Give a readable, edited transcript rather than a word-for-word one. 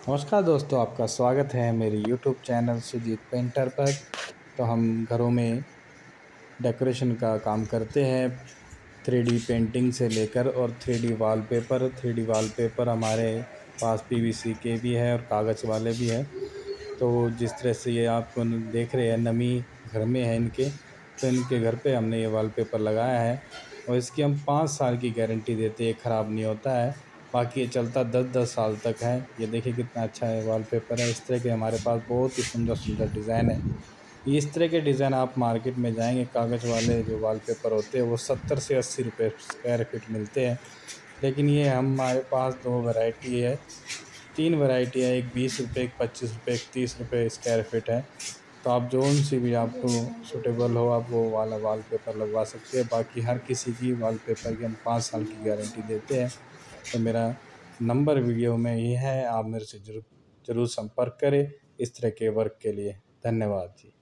नमस्कार दोस्तों, आपका स्वागत है मेरे यूट्यूब चैनल सुजीत पेंटर पर। तो हम घरों में डेकोरेशन का काम करते हैं, 3D पेंटिंग से लेकर और 3D वॉलपेपर हमारे पास पीवीसी के भी है और कागज़ वाले भी हैं। तो जिस तरह से ये आपको देख रहे हैं, नमी घर में है इनके, तो इनके घर पे हमने ये वॉलपेपर लगाया है और इसकी हम 5 साल की गारंटी देते हैं, ख़राब नहीं होता है। बाकी ये चलता 10-10 साल तक है। ये देखिए कितना अच्छा है वॉलपेपर है। इस तरह के हमारे पास बहुत ही सुंदर सुंदर डिज़ाइन है। इस तरह के डिज़ाइन आप मार्केट में जाएंगे, कागज़ वाले जो वॉलपेपर होते हैं वो 70 से 80 रुपये स्क्वायर फीट मिलते हैं। लेकिन ये हमारे पास दो वैरायटी है, तीन वैरायटी है, एक 20 रुपये, एक 25 रुपये, एक 30 रुपये स्क्वायर फीट है। तो आप जोन सी भी आपको सूटेबल हो आप वो वाला वॉलपेपर लगवा सकते हैं। बाकी हर किसी की वॉलपेपर की हम 5 साल की गारंटी देते हैं। तो मेरा नंबर वीडियो में ही है, आप मेरे से ज़रूर ज़रूर संपर्क करें इस तरह के वर्क के लिए। धन्यवाद जी।